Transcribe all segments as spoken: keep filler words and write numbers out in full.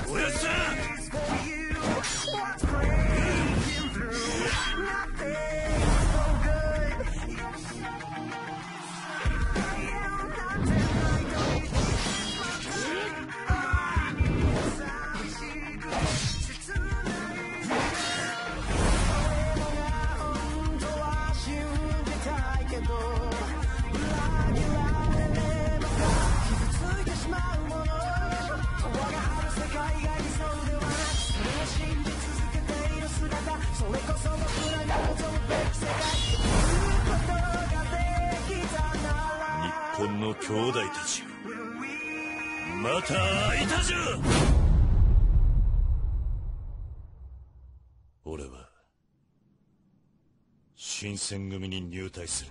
おやっさん。日本の兄弟たちよ、また会いたじゃ。俺は新選組に入隊する。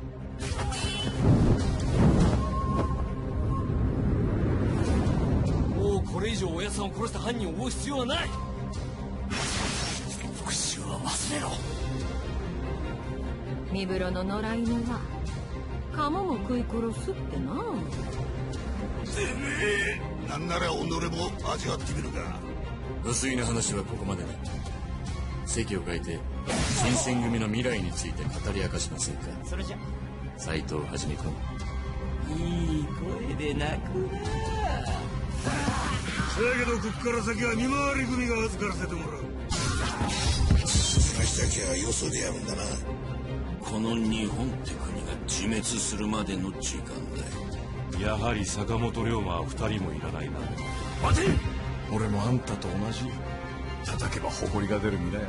もうこれ以上親さんを殺した犯人を追う必要はない。 復讐は忘れろ。 三風呂の野良犬は鴨も食い殺すってな。 てめえ、なんなら己も味わってみるか。 無粋な話はここまでだ。席を変えて新選組の未来について語り明かしませんか。 それじゃ斉藤はじめ君、 いい声で泣くな。 そやけどこっから先は見回り組が預からせてもらう。話だけはよそでやるんだな。 この日本って国が自滅するまでの時間だよ。 やはり坂本龍馬は二人もいらないな。 待て。 俺もあんたと同じ。叩けば誇りが出る身だよ。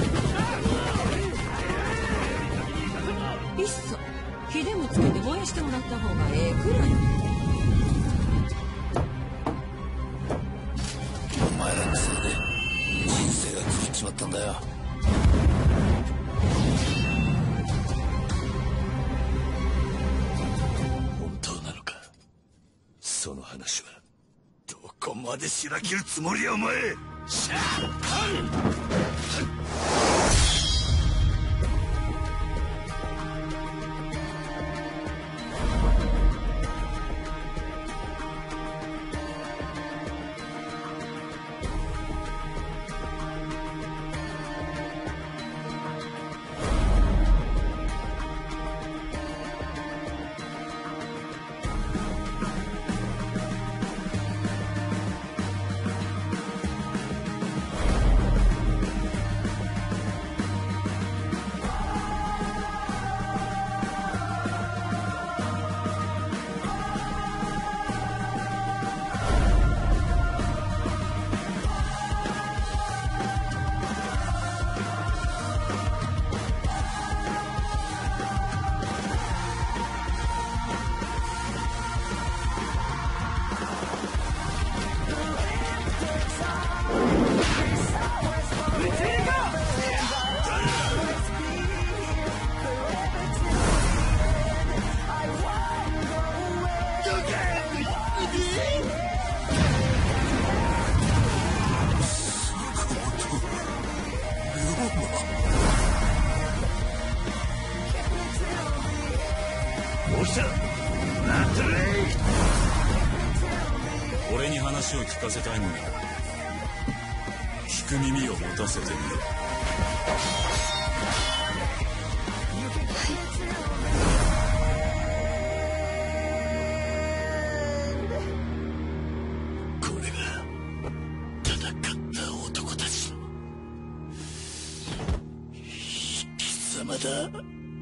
いっそ火でもつけて燃やしてもらった方がええくらい。 お前らのせいで人生が狂っちまったんだよ。本当なのか、その話は。どこまでしらけるつもりやお前。シャー俺に話を聞かせたいのなら聞く耳を持たせてみろ。 これが戦った男たちの生き様だ。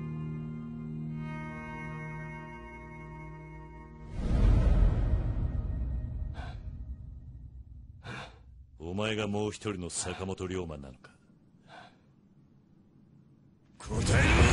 お前がもう一人の坂本龍馬なのか。 答えろ。